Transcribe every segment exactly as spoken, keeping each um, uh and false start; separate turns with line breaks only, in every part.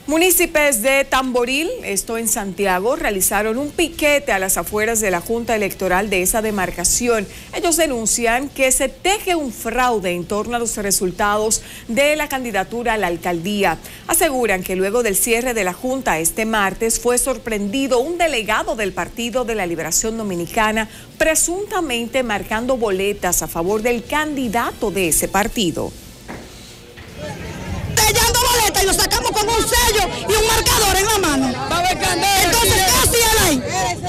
Municipios de Tamboril, esto en Santiago, realizaron un piquete a las afueras de la Junta Electoral de esa demarcación. Ellos denuncian que se teje un fraude en torno a los resultados de la candidatura a la alcaldía. Aseguran que luego del cierre de la Junta este martes fue sorprendido un delegado del Partido de la Liberación Dominicana presuntamente marcando boletas a favor del candidato de ese partido.
Y lo sacamos con un sello y un marcador en la mano. Entonces, ¿qué hacía él ahí?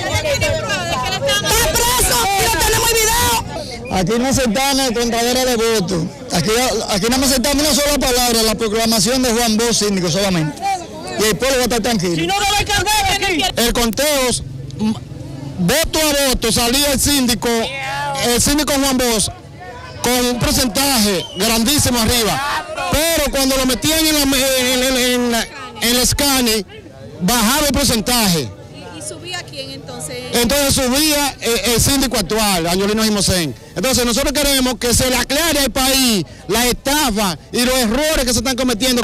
Está preso y lo tenemos en video.
Aquí no aceptamos contadora de votos. Aquí, aquí no aceptamos una sola palabra, la proclamación de Juan Bosch, síndico solamente. Y el pueblo va a estar tranquilo.
Si no, no va a cambiar aquí.
El conteo, voto a voto, salía el síndico, el síndico Juan Bosch, con un porcentaje grandísimo arriba, pero cuando lo metían en, la, en, en, en, en el escáner, bajaba el porcentaje.
¿Y, y subía quién entonces?
Entonces subía el, el síndico actual, Angiolino Jimosén. Entonces nosotros queremos que se le aclare al país la estafa y los errores que se están cometiendo.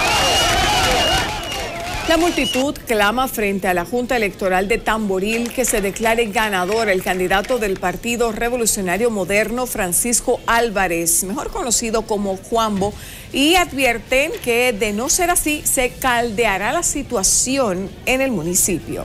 La multitud clama frente a la Junta Electoral de Tamboril que se declare ganador el candidato del Partido Revolucionario Moderno, Francisco Álvarez, mejor conocido como Juanbo, y advierten que de no ser así se caldeará la situación en el municipio.